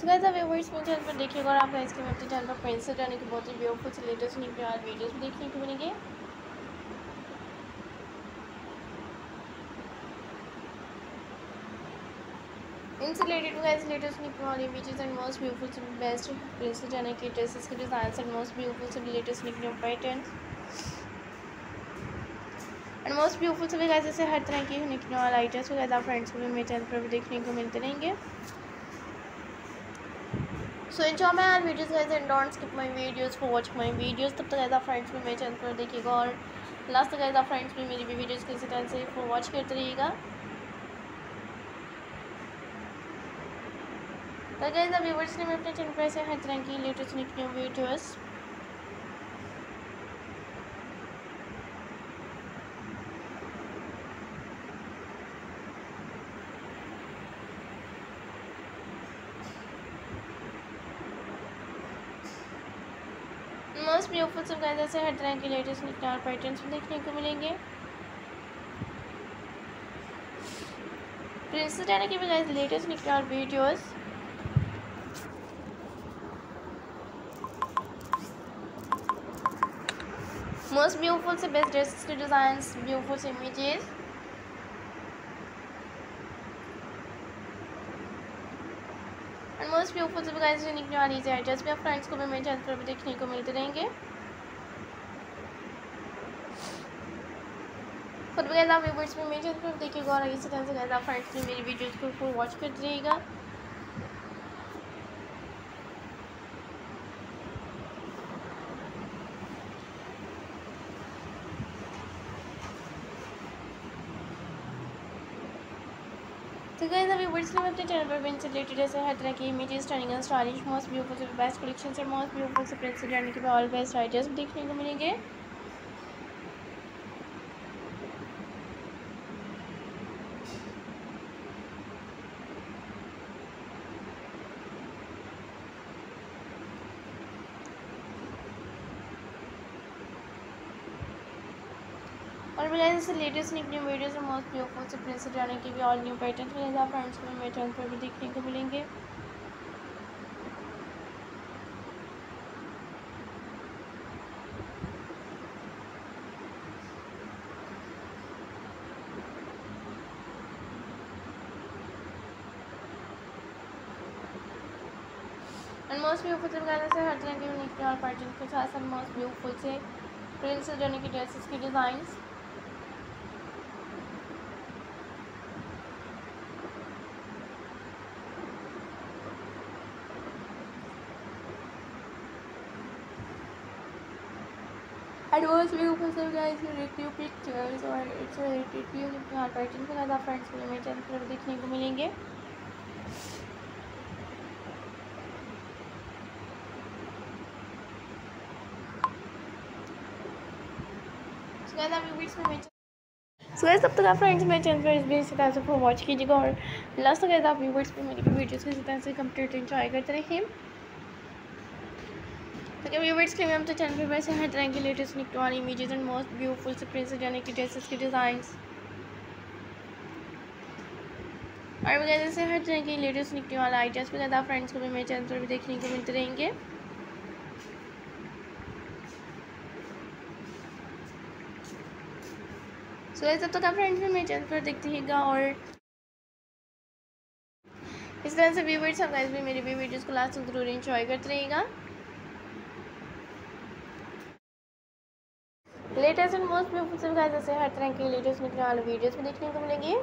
सो guys आप viewers मेरे channel पर देखिएगा और आप गाइस के मेरे चैनल पर फ्रेंड्स से जाने की बहुत ही ब्यूटीफुल से लेटेस्ट न्यू प्यार वीडियोस भी देखने को मिलेंगे। इनसे रिलेटेड गाइस लेटेस्ट न्यू प्यार इमेजेस एंड मोस्ट ब्यूटीफुल से बेस्ट फ्रेंड्स से जाने की ड्रेसेस के डिजाइंस एंड मोस्ट ब्यूटीफुल से latest new patterns and most beautiful से भी गाइस ऐसे हर तरह की न्यू आइटम्स को गाइस आप फ्रेंड्स को भी मेरे चैनल पर भी देखने को मिलते रहेंगे। So enjoy my all videos guys and don't skip my videos for watch my videos. तब तक गाइस आप फ्रेंड्स भी मेरे चैनल पर देखिएगा और लास्ट तक गाइस आप फ्रेंड्स भी मेरी भी वीडियोस किसी तरह से फॉर वॉच करते रहिएगा। तो गाइस आप व्यूअर्स ने मैं अपने चैनल पर ऐसे हर तरह की latest new videos most beautiful से गाइस ऐसे हर तरह के लेटेस्ट न्यू पैटर्न्स भी देखने को मिलेंगे। प्रिंसेस डायना की भी guys latest new videos most beautiful से बेस्ट ड्रेसेस के डिजाइंस ब्यूटीफुल से इमेजेस एंड मोस्ट ब्यूटीफुल से guys unique new eyes ideas भी आप फ्रेंड्स को भी मेरे चैनल पर भी देखने को मिलते रहेंगे। खुद भी गाइस आप व्यूअर्स में मेरे चैनल पर देखिएगा और इसी तरह से गाइस आप फ्रेंड्स भी मेरी वीडियोस को फुल वॉच करते रहिएगा। तो गाइस अभी व्यूअर्स ने अपने चैनल पर भी इनसे रिलेटेड ऐसे हर तरह की images trending and stylish most beautiful से बेस्ट कलेक्शन और मोस्ट ब्यूटीफुल से प्रिंस जाने के ऑल बेस्ट आइडियाज भी देखने को मिलेंगे। और मिलाए जैसे लेटेस्ट न्यू वीडियोस और मोस्ट ब्यूटीफुल से प्रिंस जाने के भी ऑल न्यू पैटर्न मिलेंगे आप फ्रेंड्स को मेरे चैनल पर भी देखने को मिलेंगे। एंड मोस्ट ब्यूटीफुल से से हर तरह के यूनिक और पैटर्न के साथ साथ मोस्ट ब्यूटीफुल से प्रिंस जाने की ड्रेसेस की डिज़ाइंस एंड मोस्ट ब्यूटीफुल से गाइस यूनिक न्यू पिक्चर्स और इट्स रिलेटेड यूनिक और पैटर्न के साथ आप फ्रेंड्स को मेरे चैनल पर देखने को मिलेंगे। सो गाइस तब तक आप फ्रेंड्स मेरे चैनल पर इस तरह से फॉर वॉच कीजिएगा और लास्ट तक गाइस आप व्यूअर्स पे मेरी वीडियोस को इसी तरह से कंप्लीट एंजॉय करते रहें। तो क्या व्यूअर्स के लिए हम तो चैनल पर वैसे हर तरह के लेटेस्ट निकलवानी इमेजेस एंड मोस्ट ब्यूटीफुल से प्रिंस जाने की ड्रेसेस की डिज़ाइंस और वगैरह से हर तरह की लेटेस्ट निकलने वाला आइडियाज़ वगैरह आप फ्रेंड्स को भी मेरे चैनल पर भी देखने को मिलते रहेंगे। सो तब तक आप फ्रेंड्स भी मेरे चैनल पर देखते रहिएगा और इस तरह से व्यूअर्स आप गाइस भी मेरी भी वीडियोस को लास्ट तक जरूर एंजॉय करते रहिएगा। लेटेस्ट एंड मोस्ट ब्यूटीफुल से गाइस ऐसे हर तरह के लेटेस्ट निकलने वाले वीडियोस भी देखने को मिलेंगे।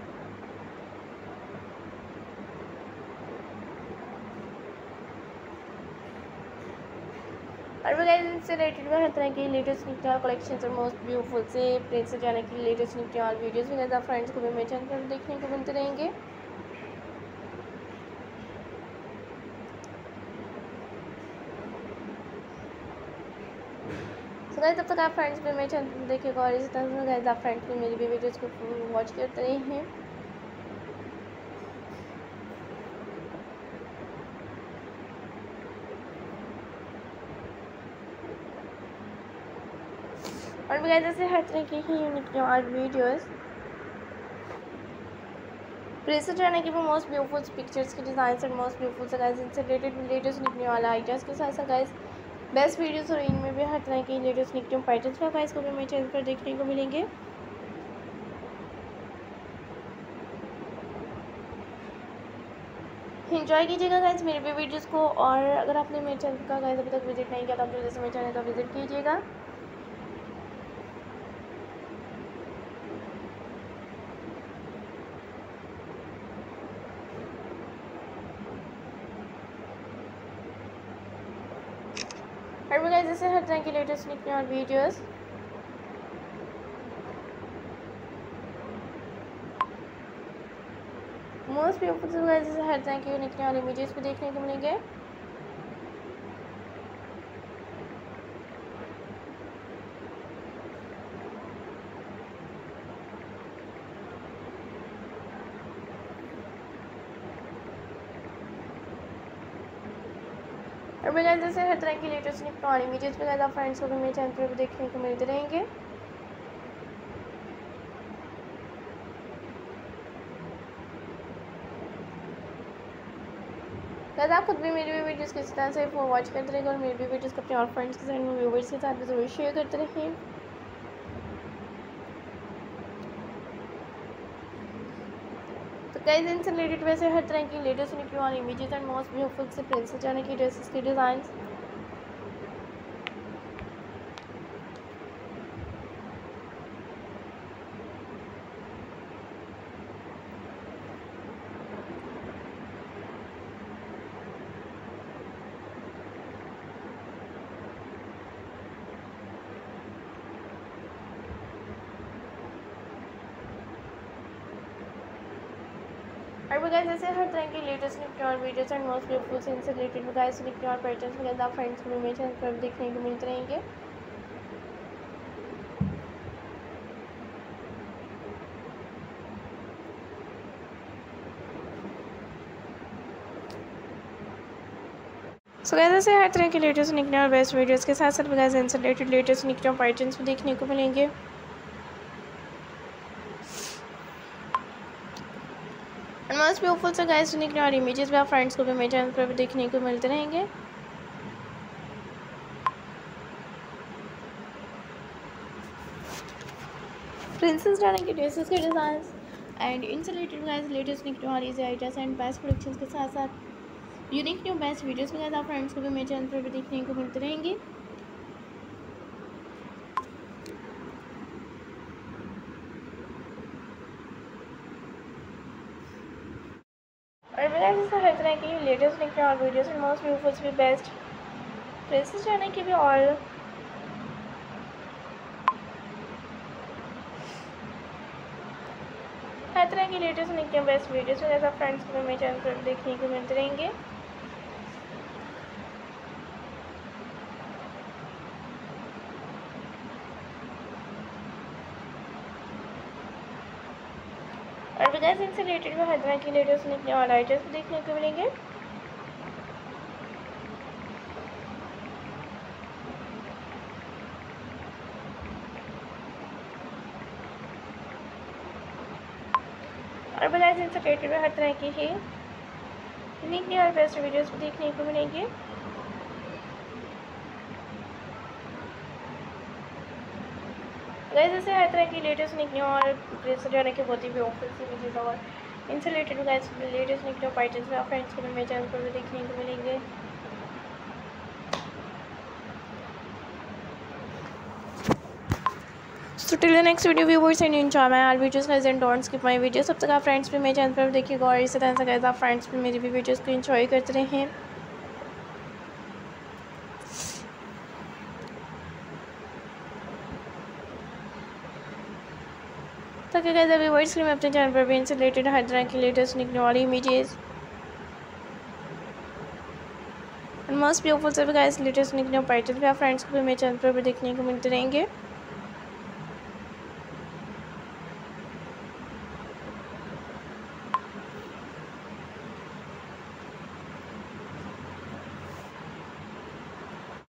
और वगैरह से रिलेटेड में हर तरह की लेटेस्ट निकलने कलेक्शन और मोस्ट ब्यूटीफुल से प्रिंस जाने की लेटेस्ट निकलने वाले वीडियोस वगैरह फ्रेंड्स को भी मेरे चैनल पर देखने को मिलते रहेंगे। तो गाइस तब तक आप फ्रेंड्स भी मेरे चैनल पर देखिएगा और इसी तरह से गाइस आप फ्रेंड्स भी मेरी भी वीडियोस को वॉच करते रहे हैं। और भी गाइस ऐसे हर तरह की ही यूनिक और वीडियोस प्रेस जाने के भी मोस्ट ब्यूटीफुल पिक्चर्स के डिज़ाइन एंड मोस्ट ब्यूटीफुल से गाइस इनसे रिलेटेड लेटेस्ट निकलने वाला आइडियाज़ के साथ साथ गाइस बेस्ट वीडियोस और इनमें भी हर तरह के लेटेस्ट निकलने पैटर्न्स का गाइस को भी मेरे चैनल पर देखने को मिलेंगे। एंजॉय कीजिएगा गाइस मेरे भी वीडियोस को, और अगर आपने मेरे चैनल का गाइस अभी तक विजिट नहीं किया तो आप जल्दी से मेरे चैनल का विजिट कीजिएगा। और गाइस जैसे हर तरह की लेटेस्ट निकलने और वीडियोस मोस्ट ब्यूटीफुल गाइस जैसे हर तरह की निकलने वाले इमेजेस भी देखने को मिलेंगे। और गाइस जैसे हर तरह की लेटेस्ट निकलने वाली इमेजेस भी गाइस आप फ्रेंड्स को भी मेरे चैनल पर भी देखने को मिलते रहेंगे। गाइस आप खुद भी मेरी भी वीडियोस किस तरह से वॉच करते रहेंगे और मेरी भी वीडियोस को अपने और फ्रेंड्स के साथ में व्यूवर्स के साथ भी जरूर शेयर करते रहें। तो गाइस इनसे रिलेटेड वैसे हर तरह की लेटेस्ट निकलने वाली इमेजेस एंड मोस्ट ब्यूटीफुल से प्रिंसेस जाने की ड्रेसेस के डिज़ाइन और गाइस जैसे हर तरह की लेटेस्ट निकलने और वीडियोस एंड मोस्ट ब्यूटीफुल से इनसे रिलेटेड गाइस निकलने और पैटर्न्स वगैरह आप फ्रेंड्स को भी मेरे चैनल पर देखने को मिलते रहेंगे। सो गाइस जैसे हर तरह के लेटेस्ट निकलने और बेस्ट वीडियोस के साथ साथ गाइस इनसे रिलेटेड लेटेस्ट निकलने और पैटर्न्स भी देखने को मिलेंगे। मोस्ट ब्यूटीफुल से गाइस निकलने वाली इमेजेस भी आप फ्रेंड्स को भी मेरे चैनल पर भी देखने को मिलते रहेंगे। प्रिंसेस डायना के ड्रेसेस के डिज़ाइन एंड इनसे रिलेटेड गाइस लेटेस्ट निकलने वाली आइडियाज़ एंड बेस्ट कलेक्शंस के साथ साथ यूनिक न्यू बेस्ट वीडियोस भी गाइस आप फ्रेंड्स को भी मेरे चैनल पर भी देखने को मिलते रहेंगे। और जैसे हर तरह की लेटेस्ट निकलने और वीडियोस एंड मोस्ट ब्यूटीफुल भी बेस्ट प्रिंसेस डायना की भी और हर तरह की लेटेस्ट निकलने बेस्ट वीडियोस में जैसा फ्रेंड्स को मेरे चैनल पर देखने को मिलते रहेंगे। और गाइस इनसे रिलेटेड भी हर तरह की लेटेस्ट निकलने वाले आइडियाज़ भी देखने को मिलेंगे। और गाइस इनसे रिलेटेड भी हर तरह की ही यूनिक न्यू और बेस्ट वीडियोस भी देखने को मिलेंगे। गाइस जैसे हर तरह की लेटेस्ट निकले और प्रिंसेस डायना के बहुत ही ब्यूटीफुल सी इमेजेस और इनसे रिलेटेड गाइस लेटेस्ट निकले पैटर्न्स में आप फ्रेंड्स को मेरे चैनल पर भी देखने को मिलेंगे। So till the next video viewers and enjoy my all videos guys and don't skip my videos। तब तक आप फ्रेंड्स भी मेरे चैनल पर देखिएगा और इसी तरह से गाइस आप फ्रेंड्स भी मेरी भी वीडियोस को एंजॉय करते रहें। ताकि गाइस अभी व्यूअर्स के लिए मैं अपने चैनल पर भी इनसे रिलेटेड हर तरह की लेटेस्ट निकलने वाली इमेजेस मोस्ट ब्यूटीफुल से भी गाइस लेटेस्ट निकलने पैटर्न भी आप फ्रेंड्स को भी मेरे चैनल पर भी देखने को मिलते रहेंगे।